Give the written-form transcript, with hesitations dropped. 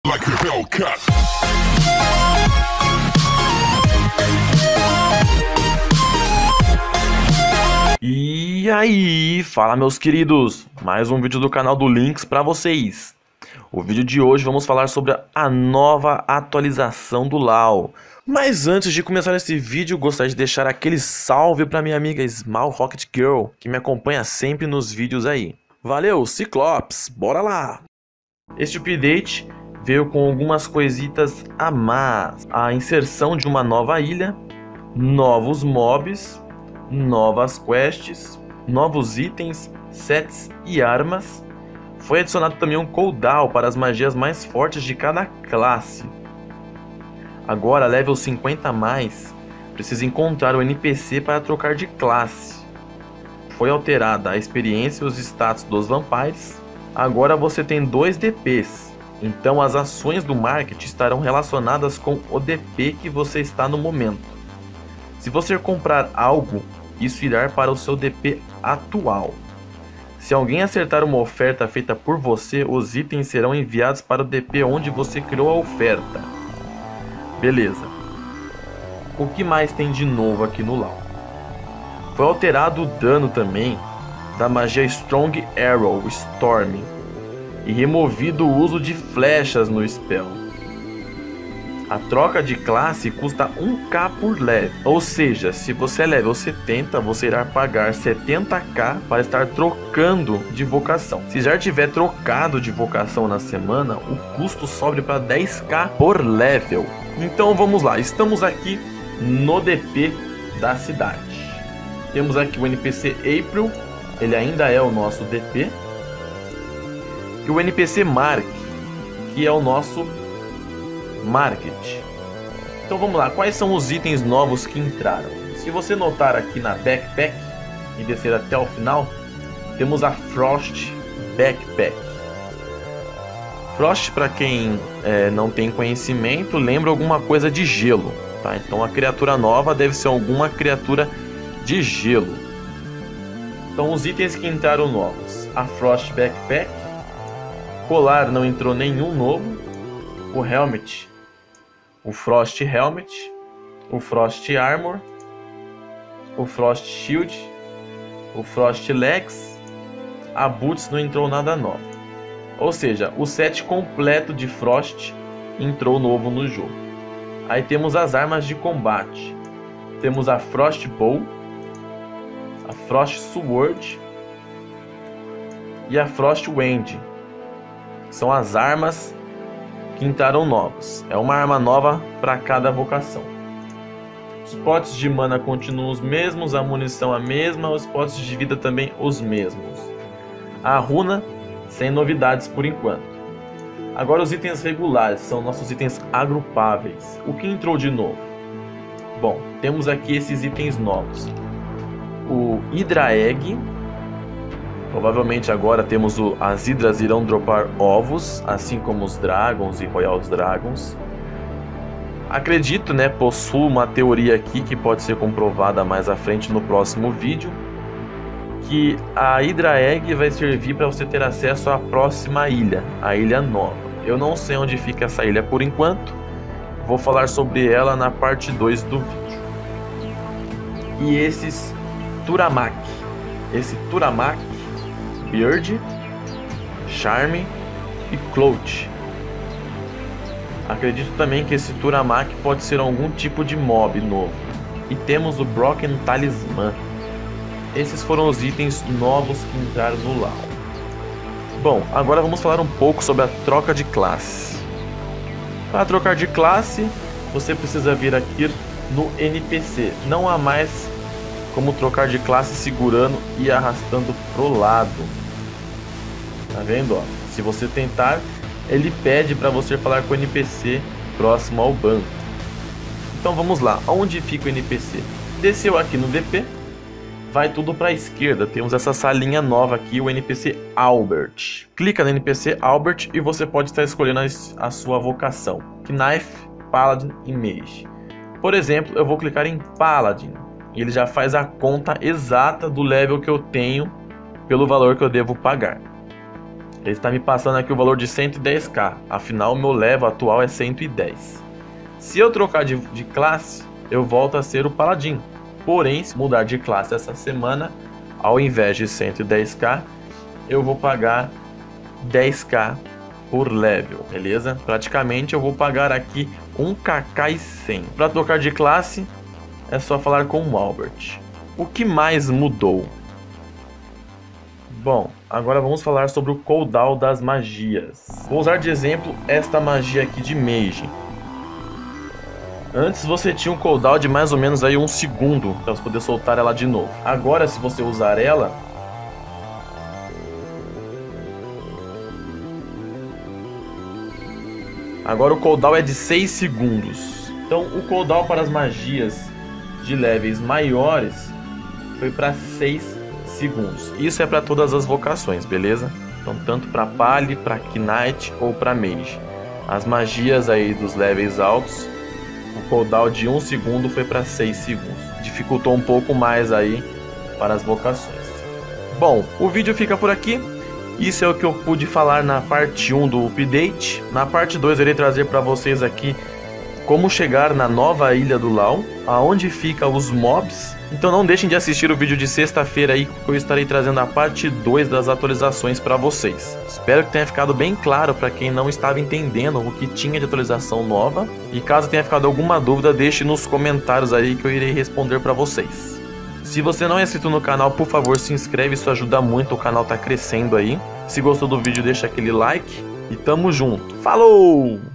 like a Hellcat. E aí, fala meus queridos, mais um vídeo do canal do Lynx para vocês. O vídeo de hoje vamos falar sobre a nova atualização do LoL. Mas antes de começar esse vídeo, gostaria de deixar aquele salve para minha amiga Small Rocket Girl, que me acompanha sempre nos vídeos aí. Valeu, Ciclops, bora lá! Este update veio com algumas coisitas a mais. A inserção de uma nova ilha, novos mobs, novas quests, novos itens, sets e armas. Foi adicionado também um cooldown para as magias mais fortes de cada classe. Agora, level 50 a mais, precisa encontrar o NPC para trocar de classe. Foi alterada a experiência e os status dos vampires. Agora você tem 2 DPs, então as ações do market estarão relacionadas com o DP que você está no momento. Se você comprar algo, isso irá para o seu DP atual. Se alguém acertar uma oferta feita por você, os itens serão enviados para o DP onde você criou a oferta. Beleza. O que mais tem de novo aqui no LoL? Foi alterado o dano também da magia Strong Arrow Storm e removido o uso de flechas no spell. A troca de classe custa 1k por level, ou seja, se você é level 70, você irá pagar 70k para estar trocando de vocação. Se já tiver trocado de vocação na semana, o custo sobe para 10k por level. Então vamos lá, estamos aqui no DP da cidade. Temos aqui o NPC April, ele ainda é o nosso DP. E o NPC Mark, que é o nosso Market. Então vamos lá, quais são os itens novos que entraram? Se você notar aqui na Backpack e descer até o final, temos a Frost Backpack. Frost, para quem não tem conhecimento, lembra alguma coisa de gelo, tá? Então a criatura nova deve ser alguma criatura de gelo. Então os itens que entraram novos: a Frost Backpack, colar não entrou nenhum novo, o Helmet, o Frost Helmet, o Frost Armor, o Frost Shield, o Frost Legs, a Boots não entrou nada novo. Ou seja, o set completo de Frost entrou novo no jogo. Aí temos as armas de combate. Temos a Frost Bow, a Frost Sword e a Frost Wand. São as armas que entraram novos. É uma arma nova para cada vocação. Os potes de mana continuam os mesmos, a munição a mesma, os potes de vida também os mesmos. A runa, sem novidades por enquanto. Agora os itens regulares, são nossos itens agrupáveis. O que entrou de novo? Bom, temos aqui esses itens novos. O Hydra Egg. Provavelmente agora temos as Hydras irão dropar ovos, assim como os Dragons e Royal Dragons. Acredito, possuo uma teoria aqui que pode ser comprovada mais à frente no próximo vídeo, que a Hydra Egg vai servir para você ter acesso à próxima ilha, a Ilha Nova. Eu não sei onde fica essa ilha por enquanto, vou falar sobre ela na parte 2 do vídeo. E esses Turamak, esse Turamak, Beard, Charm e Clout. Acredito também que esse Turamak pode ser algum tipo de mob novo. E temos o Broken Talismã. Esses foram os itens novos que entraram no LoL. Bom, agora vamos falar um pouco sobre a troca de classe. Para trocar de classe, você precisa vir aqui no NPC. Não há mais como trocar de classe segurando e arrastando pro lado. Tá vendo? Ó? Se você tentar, ele pede para você falar com o NPC próximo ao banco. Então vamos lá, onde fica o NPC? Desceu aqui no DP, vai tudo para a esquerda, temos essa salinha nova aqui, o NPC Albert. Clica no NPC Albert e você pode estar escolhendo a sua vocação: Knife, Paladin e Mage. Por exemplo, eu vou clicar em Paladin e ele já faz a conta exata do level que eu tenho pelo valor que eu devo pagar. Ele está me passando aqui o valor de 110k, afinal meu level atual é 110. Se eu trocar de classe, eu volto a ser o paladino. Porém, se mudar de classe essa semana, ao invés de 110k, eu vou pagar 10k por level, beleza? Praticamente eu vou pagar aqui 1kk e 100. Para trocar de classe, é só falar com o Albert. O que mais mudou? Bom, agora vamos falar sobre o cooldown das magias. Vou usar de exemplo esta magia aqui de Mage. Antes você tinha um cooldown de mais ou menos aí 1 segundo para você poder soltar ela de novo. Agora, se você usar ela, agora o cooldown é de 6 segundos. Então o cooldown para as magias de levels maiores foi para 6 segundos. Isso é para todas as vocações, beleza? Então tanto para Pali, para Knight ou para Mage. As magias aí dos levels altos, o cooldown de 1 segundo foi para 6 segundos. Dificultou um pouco mais aí para as vocações. Bom, o vídeo fica por aqui. Isso é o que eu pude falar na parte 1 do update. Na parte 2 eu irei trazer para vocês aqui como chegar na nova ilha do Law, aonde ficam os mobs. Então não deixem de assistir o vídeo de sexta-feira aí, que eu estarei trazendo a parte 2 das atualizações para vocês. Espero que tenha ficado bem claro para quem não estava entendendo o que tinha de atualização nova. E caso tenha ficado alguma dúvida, deixe nos comentários aí que eu irei responder para vocês. Se você não é inscrito no canal, por favor se inscreve, isso ajuda muito, o canal tá crescendo aí. Se gostou do vídeo, deixa aquele like e tamo junto. Falou!